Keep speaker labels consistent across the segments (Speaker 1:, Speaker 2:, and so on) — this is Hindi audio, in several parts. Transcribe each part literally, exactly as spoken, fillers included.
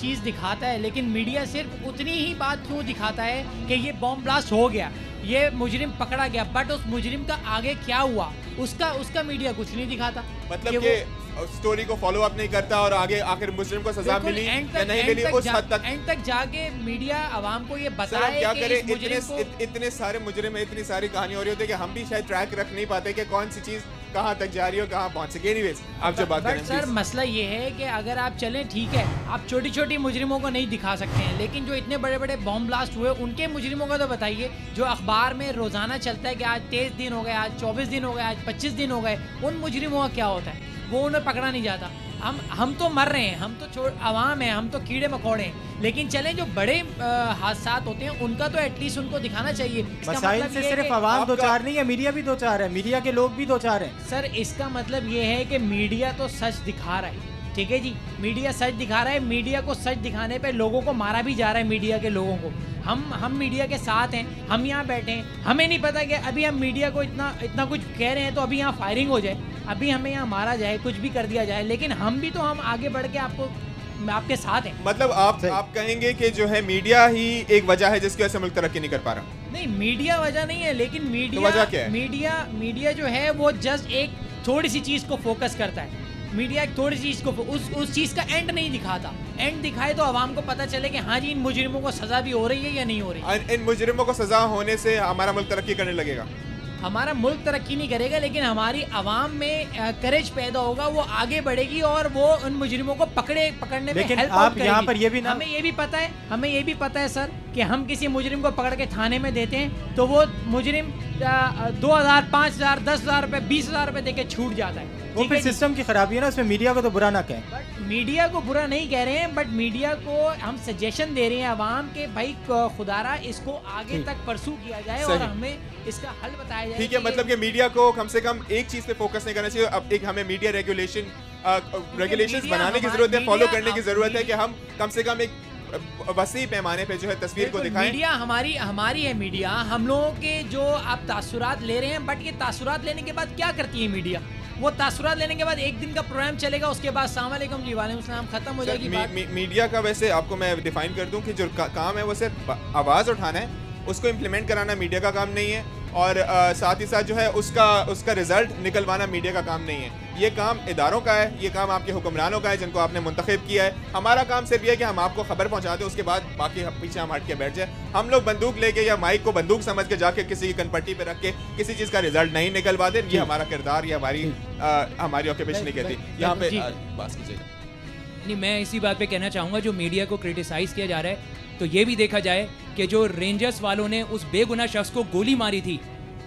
Speaker 1: चीज़ दिखाता है, लेकिन मीडिया सिर्फ उतनी ही बात क्यों दिखाता है कि ये बॉम्ब ब्लास्ट हो गया, ये मुजरिम पकड़ा गया, बट उस मुजरिम का आगे क्या हुआ उसका उसका मीडिया कुछ नहीं दिखाता।
Speaker 2: मतलब कि स्टोरी को फॉलो अप नहीं करता और आगे आखिर मुजरिम को सजा मिली या नहीं मिली उस हद तक
Speaker 1: एंड तक जाके मीडिया आवाम को ये बताए
Speaker 2: क्या
Speaker 1: कि
Speaker 2: करे।
Speaker 1: इस
Speaker 2: इतने
Speaker 1: को...
Speaker 2: इत, इतने सारे मुजरिम, इतनी सारी कहानी हो रही होती है कि हम भी शायद ट्रैक रख नहीं पाते कि कौन सी चीज कहाँ तक जा रही हो, कहाँ पहुंच सके। एनीवेज आप जो बात करें
Speaker 1: सर, मसला ये है कि अगर आप चलें ठीक है, आप छोटी छोटी मुजरिमों को नहीं दिखा सकते हैं, लेकिन जो इतने बड़े बड़े बॉम्ब ब्लास्ट हुए उनके मुजरिमों का तो बताइए। जो अखबार में रोजाना चलता है कि आज तेईस दिन हो गए, आज चौबीस दिन हो गए, आज पच्चीस दिन हो गए, उन मुजरिमों का क्या होता है? वो उन्हें पकड़ा नहीं जाता। हम हम तो मर रहे हैं, हम तो छोड़ आवाम है, हम तो कीड़े मकोड़े हैं, लेकिन चलें जो बड़े हादसा होते हैं उनका तो एटलीस्ट उनको दिखाना चाहिए।
Speaker 3: मसाइल मतलब से सिर्फ आवाम दो चार नहीं है, मीडिया भी दो चार है, मीडिया के लोग भी दो चार हैं।
Speaker 1: सर इसका मतलब ये है कि मीडिया तो सच दिखा रहा है, ठीक है जी, मीडिया सच दिखा रहा है। मीडिया को सच दिखाने पे लोगों को मारा भी जा रहा है, मीडिया के लोगों को। हम हम मीडिया के साथ हैं, हम यहाँ बैठे हैं, हमें नहीं पता कि अभी हम मीडिया को इतना इतना कुछ कह रहे हैं तो अभी यहाँ फायरिंग हो जाए, अभी हमें यहाँ मारा जाए, कुछ भी कर दिया जाए, लेकिन हम भी तो हम आगे बढ़ के आपको आपके साथ हैं।
Speaker 2: मतलब आप आप कहेंगे कि जो है मीडिया ही एक वजह है जिसकी वजह से मुल्क तरक्की नहीं कर पा रहा?
Speaker 1: नहीं, मीडिया वजह नहीं है, लेकिन मीडिया
Speaker 2: तो वजह क्या है?
Speaker 1: मीडिया मीडिया जो है वो जस्ट एक थोड़ी सी चीज को फोकस करता है। मीडिया एक थोड़ी सी चीज को उस उस चीज का एंड नहीं दिखाता। एंड दिखाए तो आवाम को पता चले कि हाँ जी इन मुजरिमों को सजा भी हो रही है या नहीं हो रही है।
Speaker 2: इन मुजरिमों को सजा होने से हमारा मुल्क तरक्की करने लगेगा?
Speaker 1: हमारा मुल्क तरक्की नहीं करेगा, लेकिन हमारी आवाम में करेज पैदा होगा, वो आगे बढ़ेगी और वो उन मुजरिमों को पकड़े पकड़ने में हेल्प
Speaker 3: आप यहाँ पर ये भी ना,
Speaker 1: हमें ये भी पता है हमें ये भी पता है सर कि हम किसी मुजरिम को पकड़ के थाने में देते हैं तो वो मुजरिम दो हजार पाँच हजार दस हजार रुपये बीस हजार रुपये देके छूट जाता है।
Speaker 3: वो फिर सिस्टम की खराबी है ना, उसमें मीडिया को तो बुरा ना कहें।
Speaker 1: बट मीडिया को बुरा नहीं कह रहे हैं, बट मीडिया को हम सजेशन दे रहे हैं आवाम के, भाई खुदारा इसको आगे तक परसू किया जाए और हमें इसका हल बताया जाए।
Speaker 2: ठीक है, मतलब कि मीडिया को कम से कम एक चीज पे फोकस नहीं करना चाहिए। अब एक हमें मीडिया रेगुलेशन रेगुलेशंस बनाने की जरूरत है, फॉलो करने की जरूरत है कि हम कम से कम एक वसी पैमाने पे जो है तस्वीर को दिखाएं।
Speaker 1: मीडिया हमारी हमारी है मीडिया, हम लोगों के जो आप तासुरात ले रहे हैं, बट ये तासुरात लेने के बाद क्या करती है मीडिया? वो तासुरात लेने के बाद एक दिन का प्रोग्राम चलेगा, उसके बाद अस्सलाम वालेकुम जी वालेकुम सलाम, खत्म हो जाएगी बात।
Speaker 2: मी, मीडिया का वैसे आपको मैं डिफाइन कर दूं कि जो का, काम है वो सिर्फ आवाज़ उठाना है, उसको इम्प्लीमेंट कराना मीडिया का काम नहीं है, और आ, साथ ही साथ जो है उसका उसका रिजल्ट निकलवाना मीडिया का काम नहीं है। ये काम इदारों का है, ये काम आपके हुक्मरानों का है जिनको आपने मुंतखब किया है। हमारा काम सिर्फ ये है कि हम आपको खबर पहुंचा दें, उसके बाद बाकी पीछे हम हट के बैठ जाए। हम लोग बंदूक लेके या माइक को बंदूक समझ के जाके किसी की कनपट्टी पे रख के किसी चीज़ का रिजल्ट नहीं निकलवा दे, ये हमारा किरदार या हमारी आ, हमारी ऑक्यूपेशन नहीं कहती। यहाँ पे बात कीजिएगा।
Speaker 4: नहीं, मैं इसी बात पे कहना चाहूँगा, जो मीडिया को क्रिटिसाइज़ किया जा रहा है तो ये भी देखा जाए कि जो रेंजर्स वालों ने उस बेगुनाह शख्स को गोली मारी थी,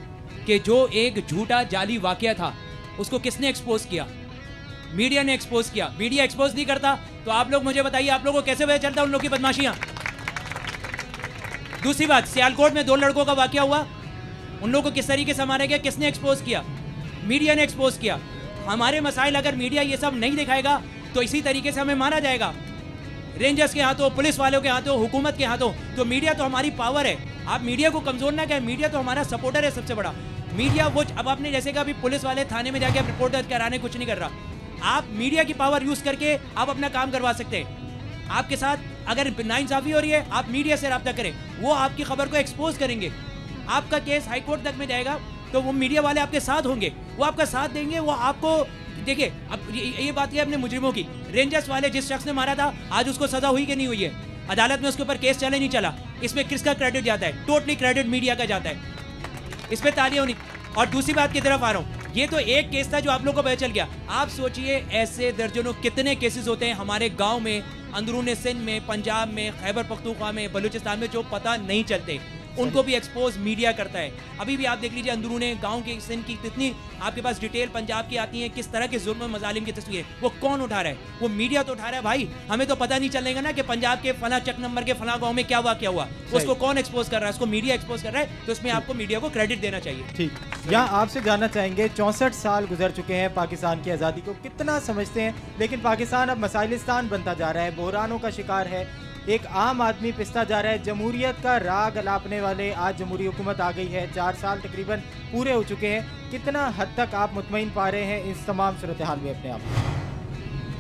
Speaker 4: कि जो एक झूठा जाली वाकया था, उसको किसने एक्सपोज किया? मीडिया ने एक्सपोज किया। मीडिया एक्सपोज नहीं करता तो आप लोग मुझे बताइए, आप लोगों को कैसे पता चलता उन लोगों की बदमाशियां? दूसरी बात, सियालकोट में दो लड़कों का वाकया हुआ, उन लोगों को किस तरीके से मारा गया, किसने एक्सपोज किया? मीडिया ने एक्सपोज किया। हमारे मसाइल अगर मीडिया ये सब नहीं दिखाएगा तो इसी तरीके से हमें मारा जाएगा, रेंजर्स के हाथों, पुलिस वालों के हाथों, हुकूमत के हाथों। तो मीडिया तो हमारी पावर है, आप मीडिया को कमजोर ना कहें, मीडिया तो हमारा सपोर्टर है सबसे बड़ा। मीडिया वो, अब आपने जैसे कहा अभी पुलिस वाले थाने में जाके रिपोर्ट दर्ज कराने कुछ नहीं कर रहा, आप मीडिया की पावर यूज करके आप अपना काम करवा सकते हैं। आपके साथ अगर नाइंसाफी हो रही है, आप मीडिया से रब्ता करें, वो आपकी खबर को एक्सपोज करेंगे, आपका केस हाईकोर्ट तक में जाएगा तो वो मीडिया वाले आपके साथ होंगे, वो आपका साथ देंगे, वो आपको देखिए। अब ये, ये बात है अपने मुजरिमों की, रेंजर्स वाले जिस शख्स ने मारा था आज उसको सजा हुई कि नहीं हुई है? अदालत में उसके ऊपर केस चले नहीं चला? इसमें किसका क्रेडिट जाता है? टोटली क्रेडिट मीडिया का जाता है, इस पर तालियां होनी। और दूसरी बात की तरफ आ रहा हूँ, ये तो एक केस था जो आप लोगों को पता चल गया, आप सोचिए ऐसे दर्जनों कितने केसेस होते हैं हमारे गाँव में, अंदरूनी सिंध में, पंजाब में, खैबर पख्तूनख्वा में, बलूचिस्तान में, जो पता नहीं चलते, उनको भी एक्सपोज मीडिया करता है। अभी भी आप देख लीजिए अंदरूने गांव के सिंध की कितनी आपके पास डिटेल पंजाब की आती है, किस तरह के जुल्म मजालिम की तस्वीरें, वो कौन उठा रहा है? वो मीडिया तो उठा रहा है भाई। हमें तो पता नहीं चलेगा ना कि पंजाब के फला चक नंबर के फला गांव में क्या वाकया हुआ, उसको कौन एक्सपोज कर रहा है? उसको मीडिया एक्सपोज कर रहा है, तो उसमें आपको मीडिया को क्रेडिट देना चाहिए।
Speaker 3: ठीक, यहाँ आपसे जानना चाहेंगे, चौंसठ साल गुजर चुके हैं पाकिस्तान की आज़ादी को, कितना समझते हैं, लेकिन पाकिस्तान अब मसाइलिस्तान बनता जा रहा है, बहरानों का शिकार है, एक आम आदमी पिसता जा रहा है, जमहूरियत का राग अलापने वाले आज जमहूरी हुकूमत आ गई है, चार साल तकरीबन पूरे हो चुके हैं। कितना हद तक आप मुतमईन पा रहे हैं इस तमाम सूरत हाल में अपने आप?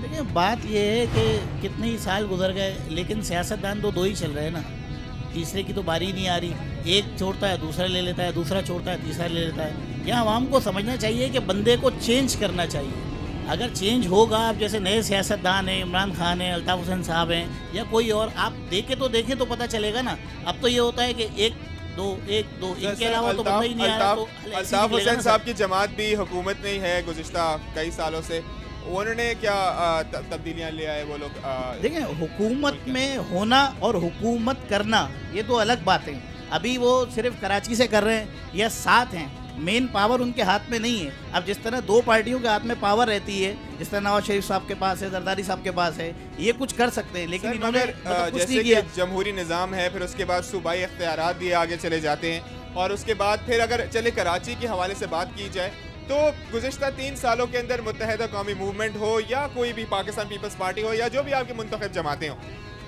Speaker 5: देखिए बात ये है कि कितने ही साल गुजर गए लेकिन सियासतदान तो दो ही चल रहे हैं ना, तीसरे की तो बारी नहीं आ रही। एक छोड़ता है दूसरा ले लेता है, दूसरा छोड़ता है तीसरा ले लेता है। यहाँ आवाम को समझना चाहिए कि बंदे को चेंज करना चाहिए। अगर चेंज होगा, आप जैसे नए सियासतदान हैं, इमरान खान है, अल्ताफ़ हुसैन साहब हैं या कोई और, आप देखे तो देखें तो पता चलेगा ना। अब तो ये होता है कि एक दो एक दो इनके अलावा तो बंदा ही नहीं आ रहा। तो
Speaker 2: अल्ताफ़ हुसैन साहब की जमात भी हुकूमत में ही है गुज़िश्ता कई सालों से, उन्होंने क्या तब्दीलियां ले आए वो लोग?
Speaker 5: देखें, हुकूमत में होना और हुकूमत करना ये तो अलग बात है। अभी वो सिर्फ कराची से कर रहे हैं या साथ हैं, मेन पावर उनके हाथ में नहीं है। अब जिस तरह दो पार्टियों के हाथ में पावर रहती है, जिस तरह नवाज शरीफ साहब के पास है, जरदारी साहब के पास है, ये कुछ कर सकते हैं लेकिन इन्होंने मतलब कुछ नहीं किया।
Speaker 2: जमहूरी निज़ाम है, फिर उसके बाद सूबाई इख्तियारात दिए आगे चले जाते हैं, और उसके बाद फिर अगर चले कराची के हवाले से बात की जाए तो गुज़िश्ता तीन सालों के अंदर मुत्तहिदा कौमी मूवमेंट हो या कोई भी पाकिस्तान पीपल्स पार्टी हो या जो भी आपकी मुंतखब जमातें हों,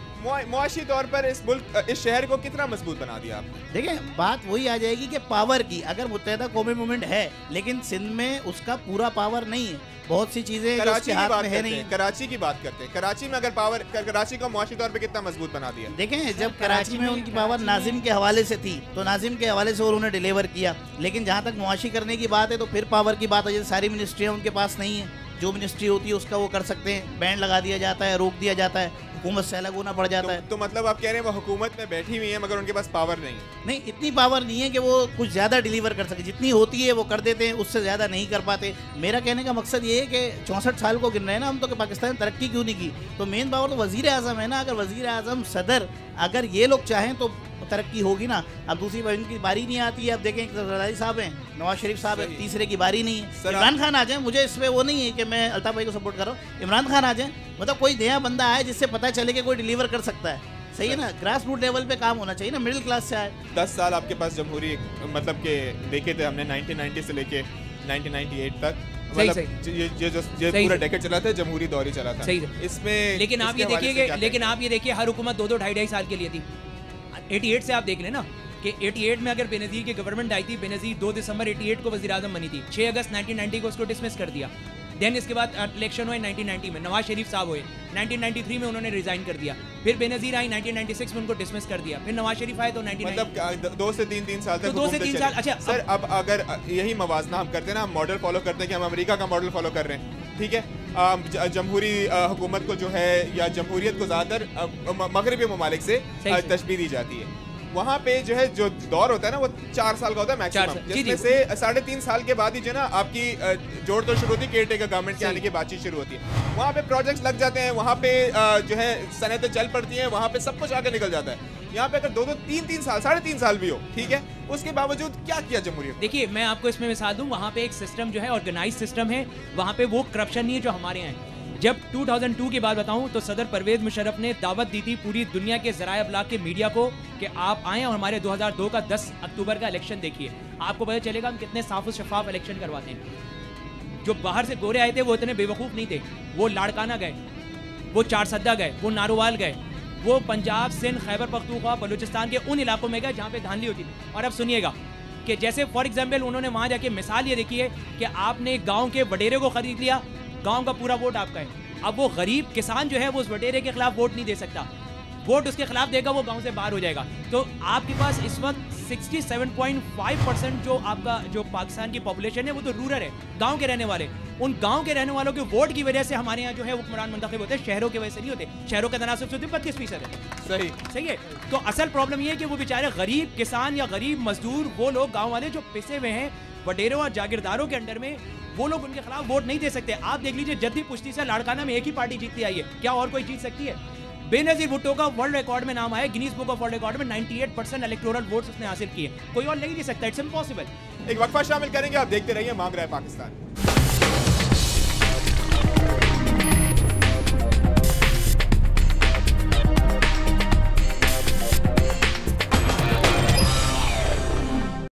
Speaker 2: मुआशी तौर पर इस मुल्क इस शहर को कितना मजबूत बना दिया आपने?
Speaker 5: देखें, बात वही आ जाएगी कि पावर की। अगर मुत्तहिदा कौमी मूवमेंट है लेकिन सिंध में उसका पूरा पावर नहीं है, बहुत सी चीजें
Speaker 2: कराची की
Speaker 5: हाथ
Speaker 2: बात
Speaker 5: में है नहीं।
Speaker 2: कराची की बात करते हैं, कराची में अगर पावर, कराची को मुआशी तौर पे कितना मजबूत बना दिया?
Speaker 5: देखें, जब कराची में उनकी पावर नाजिम के हवाले से थी तो नाजिम के हवाले से उन्होंने डिलीवर किया, लेकिन जहाँ तक मुआशी करने की बात है तो फिर पावर की बात है। सारी मिनिस्ट्रियाँ उनके पास नहीं है, जो मिनिस्ट्री होती है उसका वो कर सकते हैं, बैंड लगा दिया जाता है, रोक दिया जाता है, हुकूमत से अलग होना पड़ जाता
Speaker 2: तो,
Speaker 5: है।
Speaker 2: तो मतलब आप कह रहे हैं वो हुकूमत में बैठी हुई है मगर उनके पास पावर नहीं है?
Speaker 5: नहीं, इतनी पावर नहीं है कि वो कुछ ज़्यादा डिलीवर कर सके। जितनी होती है वो कर देते हैं, उससे ज़्यादा नहीं कर पाते। मेरा कहने का मकसद ये है कि चौंसठ साल को गिन रहे हैं ना हम, तो कि पाकिस्तान तरक्की क्यों नहीं की? तो मेन पावर तो वज़ीर आज़म है ना। अगर वज़ीर आज़म, सदर, अगर ये लोग चाहें तो तरक्की होगी ना। अब दूसरी बार इनकी बारी नहीं आती है। अब देखें, जरदारी साहब हैं, नवाज शरीफ साहब हैं, तीसरे की बारी नहीं है। इमरान खान आ जाए, मुझे इसमें वो नहीं है कि मैं अल्ताफ़ भाई को सपोर्ट कर रहा हूँ। इमरान खान आ जाए, मतलब कोई नया बंदा आए जिससे पता चले कि कोई डिलीवर कर सकता है। सही है ना, ग्रास रूट लेवल पे काम होना चाहिए ना, मिडिल क्लास से आए।
Speaker 2: दस साल आपके पास जमहूरी मतलब के देखे थे हमने, नाइनटीन नाइंटी से लेके नाइनटीन नाइंटी एट तक, मतलब ये ये जो ये पूरा डेकेड चला था, जमहूरी दौर ही चला था इसमें।
Speaker 4: लेकिन आप ये देखिए लेकिन आप ये देखिए हर हुकूमत दो दो ढाई ढाई साल के लिए थी। अठासी से आप देख लेना कि अठासी में अगर बेनज़ीर की गवर्नमेंट आई थी, बेनज़ीर दो दिसंबर अठासी को वज़ीर आज़म बनी थी, छह अगस्त नाइनटीन नाइंटी को उसको डिसमिस कर दिया। देन इसके बाद इलेक्शन हुए नाइनटीन नाइंटी में, नवाज शरीफ साहब हुए, नाइनटीन नाइंटी थ्री में उन्होंने रिजाइन कर दिया, फिर बेनज़ीर आई नाइनटीन नाइंटी सिक्स में उनको डिसमिस कर दिया, फिर नवाज शरीफ आए तो नाइनटीन
Speaker 2: मतलब दो से तीन तीन साल तक,
Speaker 4: तो दो से तीन साल। अच्छा
Speaker 2: सर, अब अगर यही मवाजना हम करते हैं ना, हम मॉडल फॉलो करते हैं कि हम अमेरिका का मॉडल फॉलो कर रहे हैं, ठीक है, जमहूरी हुकूमत को जो है या जमहूरियत को ज़्यादातर मगरबी ममालिक से तशबीह दी जाती है। वहाँ पे जो है जो दौर होता है ना वो चार साल का होता है मैक्सिमम, जिसमें से साढ़े तीन साल के बाद ही जो ना आपकी जोड़ तोड़ शुरू होती है, केयर टेकर गवर्नमेंट के आने की बातचीत शुरू होती है। वहाँ पे प्रोजेक्ट्स लग जाते हैं, वहाँ पे जो है सनतें चल पड़ती हैं, वहाँ पे सब कुछ आगे निकल जाता है। यहाँ पे अगर दो दो तीन तीन साल साढ़े तीन साल भी हो, ठीक है, उसके बावजूद क्या किया जमहूरियत?
Speaker 4: देखिए, मैं आपको इसमें मिसाल दूँ, वहाँ पे एक सिस्टम जो है ऑर्गेनाइज सिस्टम है, वहाँ पे वो करप्शन नहीं है जो हमारे यहाँ है। जब दो हज़ार दो की बात बताऊं तो सदर परवेज मुशर्रफ ने दावत दी थी पूरी दुनिया के ज़राए अबलाग के मीडिया को कि आप आएँ और हमारे दो हज़ार दो का दस अक्टूबर का इलेक्शन देखिए, आपको पता चलेगा हम कितने साफ और शफाफ इलेक्शन करवाते हैं। जो बाहर से गोरे आए थे वो इतने बेवकूफ़ नहीं थे, वो लाड़काना गए, वो चारसद्दा गए, वो नारोवाल गए, वो पंजाब, सिंध, खैबर पख्तूनख्वा, बलूचिस्तान के उन इलाकों में गए जहाँ पे धांधली होती थी। और अब सुनिएगा कि जैसे फॉर एग्जाम्पल उन्होंने वहाँ जाके मिसाल ये देखी है कि आपने गाँव के वडेरे को खरीद लिया, गाँव का पूरा वोट आपका है। अब वो गरीब किसान जो है वो उस वडेरे के खिलाफ वोट नहीं दे सकता, वोट उसके खिलाफ देगा वो गांव से बाहर हो जाएगा। तो आपके पास इस वक्त सड़सठ पॉइंट पाँच परसेंट जो आपका जो पाकिस्तान की पॉपुलेशन है वो तो रूरल है, गांव के रहने वाले। उन गांव के रहने वालों के वोट की वजह से हमारे यहाँ जो है हुक्मरान मुंतखब होते हैं, शहरों की वजह से नहीं होते। शहरों का तनासब से बत्तीस फीसद है।
Speaker 2: सही
Speaker 4: सही है। तो असल प्रॉब्लम ये है कि वो बेचारे गरीब किसान या गरीब मजदूर, वो लोग गाँव वाले जो पिसे हुए हैं वडेरों और जागीरदारों के अंडर में, वो लोग उनके खिलाफ वोट नहीं दे सकते। आप देख लीजिए, जद्दी पुश्ती से लाड़काना में एक ही पार्टी जीतती आई है, क्या और कोई जीत सकती है? बेनज़ीर भुट्टो का वर्ल्ड रिकॉर्ड में नाम आया, Guinness book of world record में अट्ठानवे परसेंट इलेक्टोरल वोट्स उसने हासिल किए, कोई और नहीं दे सकता, इट्स इम्पॉसिबल।
Speaker 2: एक वक्फा शामिल करेंगे, आप देखते रहिए मांग रहा है पाकिस्तान।